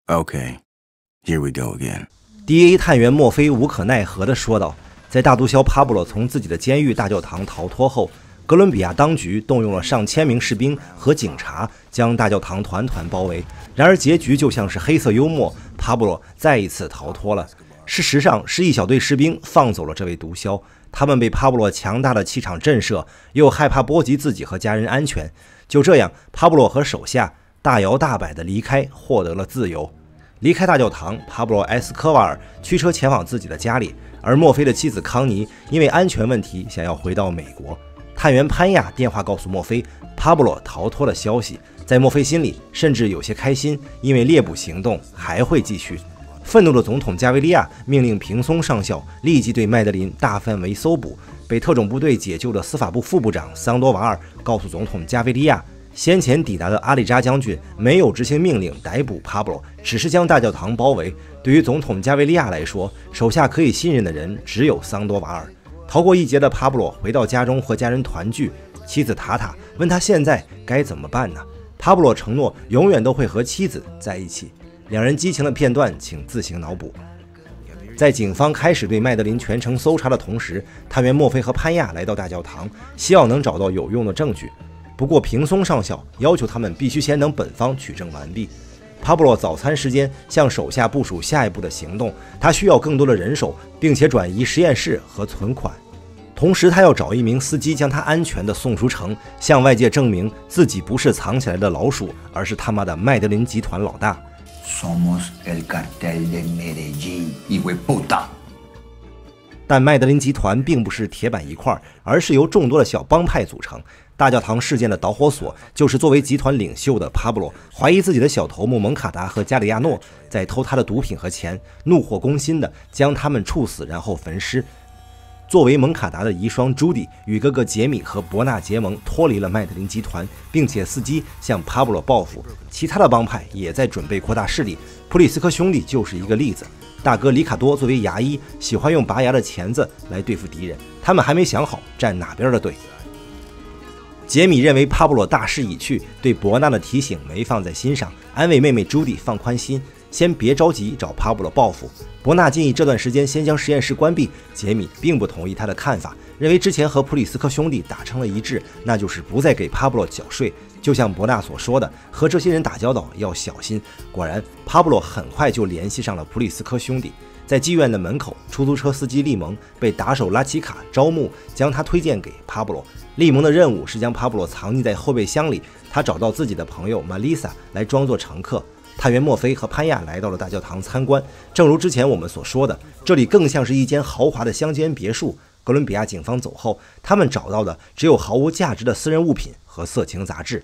Okay, here we go again. DA 探员墨菲无可奈何地说道：“在大毒枭帕布洛从自己的监狱大教堂逃脱后，哥伦比亚当局动用了上千名士兵和警察，将大教堂团团包围。然而结局就像是黑色幽默，帕布洛再一次逃脱了。事实上，是一小队士兵放走了这位毒枭。他们被帕布洛强大的气场震慑，又害怕波及自己和家人安全。就这样，帕布洛和手下大摇大摆地离开，获得了自由。离开大教堂，帕布洛·埃斯科瓦尔驱车前往自己的家里，而墨菲的妻子康妮因为安全问题想要回到美国。探员潘亚电话告诉墨菲帕布洛逃脱的消息，在墨菲心里甚至有些开心，因为猎捕行动还会继续。愤怒的总统加维利亚命令平松上校立即对麦德林大范围搜捕。被特种部队解救的司法部副部长桑多瓦尔告诉总统加维利亚，先前抵达的阿里扎将军没有执行命令逮捕帕布洛，只是将大教堂包围。对于总统加维利亚来说，手下可以信任的人只有桑多瓦尔。逃过一劫的帕布洛回到家中和家人团聚，妻子塔塔问他现在该怎么办呢？帕布洛承诺永远都会和妻子在一起。两人激情的片段请自行脑补。在警方开始对麦德林全程搜查的同时，探员墨菲和潘亚来到大教堂，希望能找到有用的证据。不过平松上校要求他们必须先等本方取证完毕。帕布洛早餐时间向手下部署下一步的行动，他需要更多的人手，并且转移实验室和存款。同时他要找一名司机将他安全地送出城，向外界证明自己不是藏起来的老鼠，而是他妈的麦德林集团老大。 Somos el cartel de Medellín, hijo de puta. 但麦德林集团并不是铁板一块，而是由众多的小帮派组成。大教堂事件的导火索就是作为集团领袖的帕布洛怀疑自己的小头目蒙卡达和加里亚诺在偷他的毒品和钱，怒火攻心的将他们处死，然后焚尸。作为蒙卡达的遗孀朱迪与哥哥杰米和伯纳结盟，脱离了麦德林集团，并且伺机向帕布洛报复。其他的帮派也在准备扩大势力，普里斯科兄弟就是一个例子。大哥里卡多作为牙医，喜欢用拔牙的钳子来对付敌人，他们还没想好站哪边的队。杰米认为帕布洛大势已去，对伯纳的提醒没放在心上，安慰妹妹朱迪放宽心，先别着急找帕布洛报复。伯纳建议这段时间先将实验室关闭，杰米并不同意他的看法，认为之前和普里斯科兄弟达成了一致，那就是不再给帕布洛缴税。就像伯纳所说的，和这些人打交道要小心。果然，帕布洛很快就联系上了普里斯科兄弟。在妓院的门口，出租车司机利蒙被打手拉奇卡招募，将他推荐给帕布洛。利蒙的任务是将帕布洛藏匿在后备箱里，他找到自己的朋友玛丽莎来装作乘客。探员墨菲和潘亚来到了大教堂参观，正如之前我们所说的，这里更像是一间豪华的乡间别墅。哥伦比亚警方走后，他们找到的只有毫无价值的私人物品和色情杂志。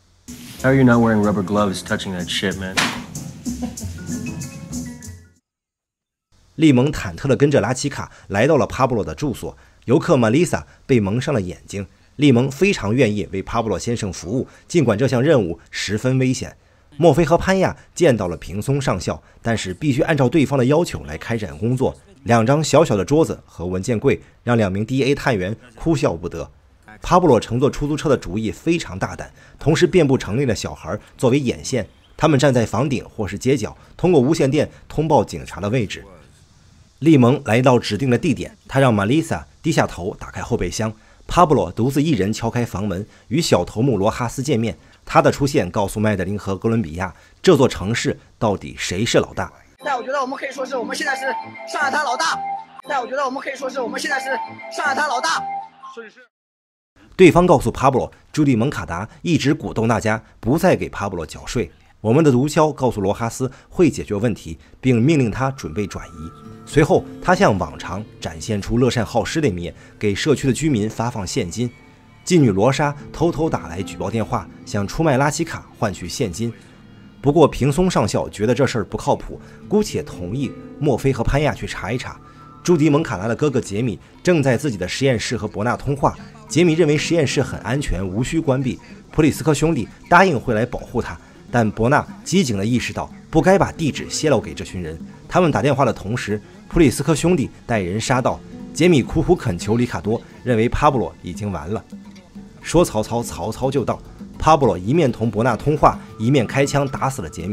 How are you not wearing rubber gloves touching that shit, man? 利蒙忐忑地跟着拉奇卡来到了帕布洛的住所，游客玛丽莎被蒙上了眼睛。利蒙非常愿意为帕布洛先生服务，尽管这项任务十分危险。墨菲和潘亚见到了平松上校，但是必须按照对方的要求来开展工作。两张小小的桌子和文件柜让2名 DA 探员哭笑不得。帕布洛乘坐出租车的主意非常大胆，同时遍布城内的小孩作为眼线，他们站在房顶或是街角，通过无线电通报警察的位置。利蒙来到指定的地点，他让玛丽莎低下头打开后备箱。帕布洛独自一人敲开房门，与小头目罗哈斯见面。他的出现告诉麦德林和哥伦比亚，这座城市到底谁是老大。 但我觉得我们可以说是我们现在是上海滩老大。但我觉得我们可以说是我们现在是上海滩老大。 对方告诉帕布洛，朱迪蒙卡达一直鼓动大家不再给帕布洛缴税。我们的毒枭告诉罗哈斯会解决问题，并命令他准备转移。随后，他像往常展现出乐善好施的一面，给社区的居民发放现金。妓女罗莎偷偷打来举报电话，想出卖拉奇卡换取现金。不过平松上校觉得这事儿不靠谱，姑且同意墨菲和潘亚去查一查。朱迪蒙卡达的哥哥杰米正在自己的实验室和伯纳通话。杰米认为实验室很安全，无需关闭。普里斯科兄弟答应会来保护他，但伯纳机警地意识到不该把地址泄露给这群人。他们打电话的同时，普里斯科兄弟带人杀到。杰米苦苦恳求里卡多，认为帕布洛已经完了。说曹操，曹操就到。帕布洛一面同伯纳通话，一面开枪打死了杰米。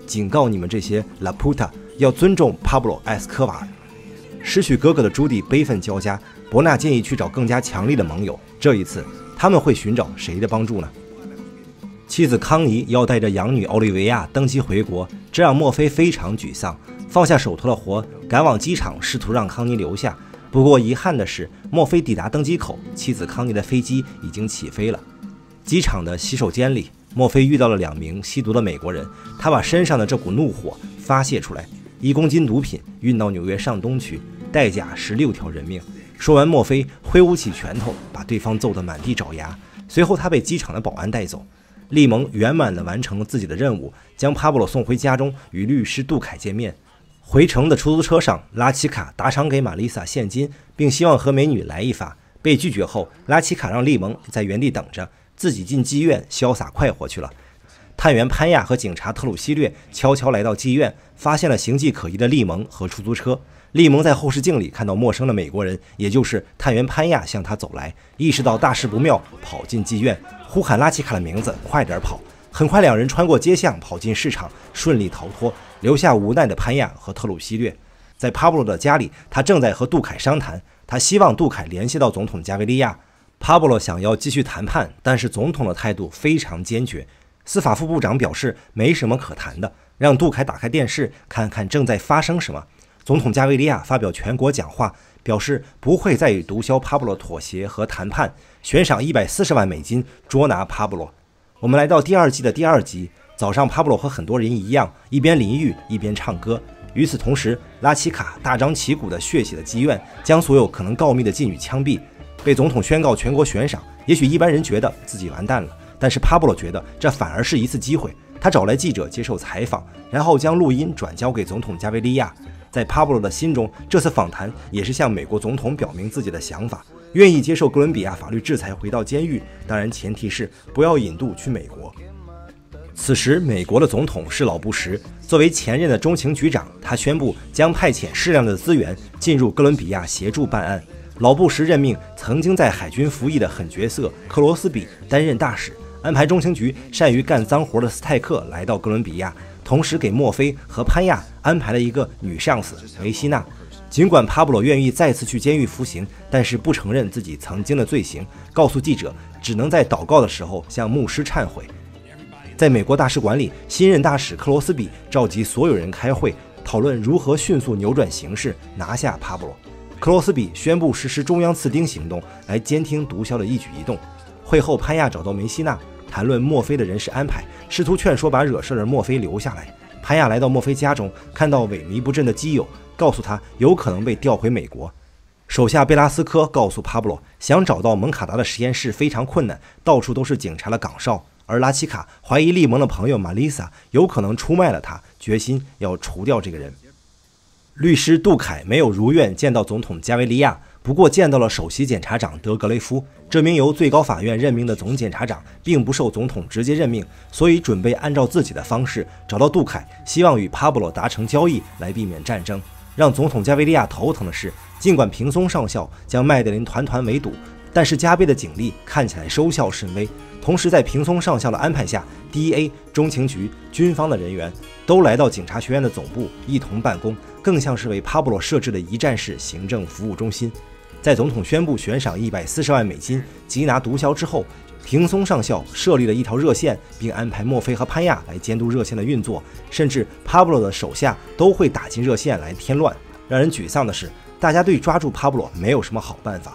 警告你们这些 La Puta 要尊重 Pablo Escobar。失去哥哥的朱迪悲愤交加，伯纳建议去找更加强力的盟友。这一次，他们会寻找谁的帮助呢？妻子康妮要带着养女奥利维亚登机回国，这让墨菲非常沮丧，放下手头的活，赶往机场，试图让康妮留下。不过遗憾的是，墨菲抵达登机口，妻子康妮的飞机已经起飞了。机场的洗手间里，墨菲遇到了2名吸毒的美国人，他把身上的这股怒火发泄出来，1公斤毒品运到纽约上东区，代价16条人命。说完，墨菲挥舞起拳头，把对方揍得满地找牙。随后，他被机场的保安带走。利蒙圆满地完成了自己的任务，将帕布罗送回家中，与律师杜凯见面。回程的出租车上，拉奇卡打赏给玛丽萨现金，并希望和美女来一发。被拒绝后，拉奇卡让利蒙在原地等着，自己进妓院潇洒快活去了。探员潘亚和警察特鲁西略悄悄来到妓院，发现了形迹可疑的利蒙和出租车。利蒙在后视镜里看到陌生的美国人，也就是探员潘亚向他走来，意识到大事不妙，跑进妓院，呼喊拉奇卡的名字，快点跑。很快2人穿过街巷，跑进市场，顺利逃脱，留下无奈的潘亚和特鲁西略。在帕布罗的家里，他正在和杜凯商谈，他希望杜凯联系到总统加维利亚。帕布罗想要继续谈判，但是总统的态度非常坚决。司法副部长表示没什么可谈的，让杜凯打开电视看看正在发生什么。总统加维利亚发表全国讲话，表示不会再与毒枭帕布罗妥协和谈判，悬赏140万美金捉拿帕布罗。我们来到第2季的第2集，早上帕布罗和很多人一样，一边淋浴一边唱歌。与此同时，拉奇卡大张旗鼓地血洗了妓院，将所有可能告密的妓女枪毙，被总统宣告全国悬赏。也许一般人觉得自己完蛋了，但是帕布罗觉得这反而是一次机会。他找来记者接受采访，然后将录音转交给总统加维利亚。在帕布罗的心中，这次访谈也是向美国总统表明自己的想法，愿意接受哥伦比亚法律制裁，回到监狱，当然前提是不要引渡去美国。此时，美国的总统是老布什，作为前任的中情局长，他宣布将派遣适量的资源进入哥伦比亚协助办案。老布什任命曾经在海军服役的狠角色克罗斯比担任大使，安排中情局善于干脏活的斯泰克来到哥伦比亚，同时给墨菲和潘亚安排了一个女上司梅西娜。尽管帕布罗愿意再次去监狱服刑，但是不承认自己曾经的罪行，告诉记者只能在祷告的时候向牧师忏悔。在美国大使馆里，新任大使克罗斯比召集所有人开会，讨论如何迅速扭转形势，拿下帕布罗。克罗斯比宣布实施中央刺钉行动，来监听毒枭的一举一动。会后，潘亚找到梅西娜，谈论墨菲的人事安排，试图劝说把惹事的墨菲留下来。潘亚来到墨菲家中，看到萎靡不振的基友，告诉他有可能被调回美国。手下贝拉斯科告诉帕布罗，想找到蒙卡达的实验室非常困难，到处都是警察的岗哨。而拉奇卡怀疑利蒙的朋友玛丽萨有可能出卖了他，决心要除掉这个人。律师杜凯没有如愿见到总统加维利亚，不过见到了首席检察长德格雷夫。这名由最高法院任命的总检察长并不受总统直接任命，所以准备按照自己的方式找到杜凯，希望与帕布罗达成交易来避免战争。让总统加维利亚头疼的是，尽管平松上校将麦德林团团围堵，但是加贝的警力看起来收效甚微。同时在平松上校的安排下， DEA、 中情局、军方的人员都来到警察学院的总部一同办公，更像是为帕布罗设置的一站式行政服务中心。在总统宣布悬赏140万美金缉拿毒枭之后，平松上校设立了一条热线，并安排墨菲和潘亚来监督热线的运作，甚至帕布罗的手下都会打进热线来添乱。让人沮丧的是，大家对抓住帕布罗没有什么好办法。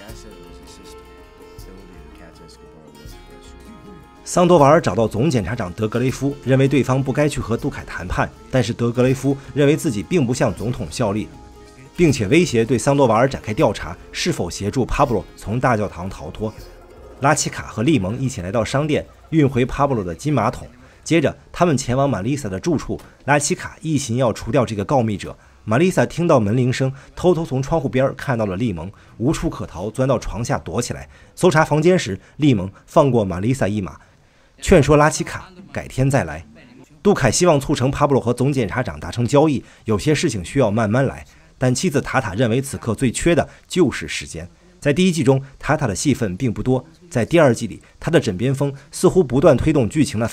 桑多瓦尔找到总检察长德格雷夫，认为对方不该去和杜凯谈判，但是德格雷夫认为自己并不向总统效力，并且威胁对桑多瓦尔展开调查，是否协助帕布罗从大教堂逃脱。拉奇卡和利蒙一起来到商店，运回帕布罗的金马桶。接着他们前往玛丽萨的住处，拉奇卡一心要除掉这个告密者。玛丽萨听到门铃声，偷偷从窗户边看到了利蒙，无处可逃，钻到床下躲起来。搜查房间时，利蒙放过玛丽萨一马，劝说拉奇卡改天再来。杜凯希望促成帕布罗和总检察长达成交易，有些事情需要慢慢来，但妻子塔塔认为此刻最缺的就是时间。在第1季中，塔塔的戏份并不多，在第2季里，他的枕边风似乎不断推动剧情的发展。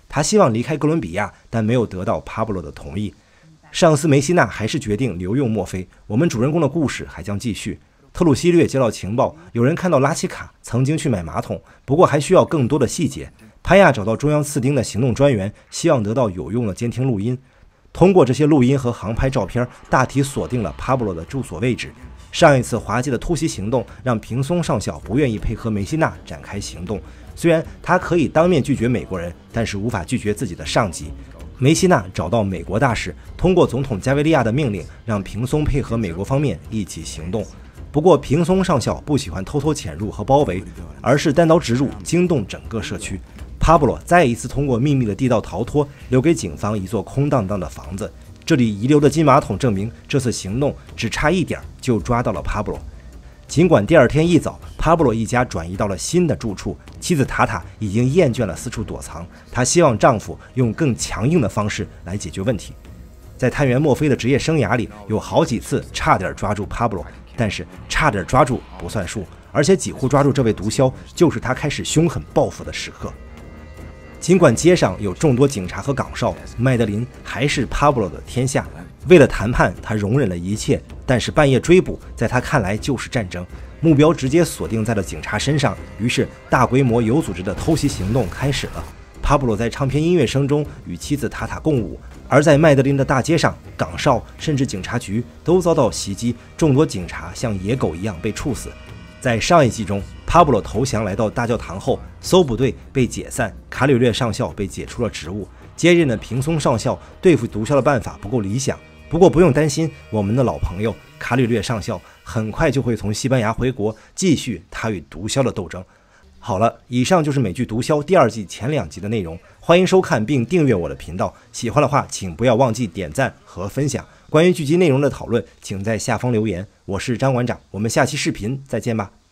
他希望离开哥伦比亚，但没有得到帕布罗的同意。上司梅西纳还是决定留用墨菲。我们主人公的故事还将继续。特鲁西略接到情报，有人看到拉奇卡曾经去买马桶，不过还需要更多的细节。潘亚找到中央次丁的行动专员，希望得到有用的监听录音。通过这些录音和航拍照片，大体锁定了帕布罗的住所位置。上一次滑稽的突袭行动让平松上校不愿意配合梅西纳展开行动。虽然他可以当面拒绝美国人，但是无法拒绝自己的上级。梅西纳找到美国大使，通过总统加维利亚的命令，让平松配合美国方面一起行动。不过平松上校不喜欢偷偷潜入和包围，而是单刀直入，惊动整个社区。帕布罗再一次通过秘密的地道逃脱，留给警方一座空荡荡的房子。这里遗留的金马桶证明，这次行动只差一点就抓到了帕布罗。尽管第二天一早，帕布罗一家转移到了新的住处，妻子塔塔已经厌倦了四处躲藏，她希望丈夫用更强硬的方式来解决问题。在探员墨菲的职业生涯里，有好几次差点抓住帕布罗，但是差点抓住不算数，而且几乎抓住这位毒枭，就是他开始凶狠报复的时刻。尽管街上有众多警察和岗哨，麦德林还是帕布罗的天下。为了谈判，他容忍了一切，但是半夜追捕在他看来就是战争，目标直接锁定在了警察身上，于是大规模有组织的偷袭行动开始了。帕布罗在唱片音乐声中与妻子塔塔共舞，而在麦德林的大街上，岗哨甚至警察局都遭到袭击，众多警察像野狗一样被处死。在上一季中，帕布罗投降来到大教堂后，搜捕队被解散，卡里略上校被解除了职务，接任的平松上校对付毒枭的办法不够理想。不过不用担心，我们的老朋友卡里略上校很快就会从西班牙回国，继续他与毒枭的斗争。好了，以上就是美剧《毒枭》第二季前2集的内容，欢迎收看并订阅我的频道。喜欢的话，请不要忘记点赞和分享。关于剧集内容的讨论，请在下方留言。我是张馆长，我们下期视频再见吧。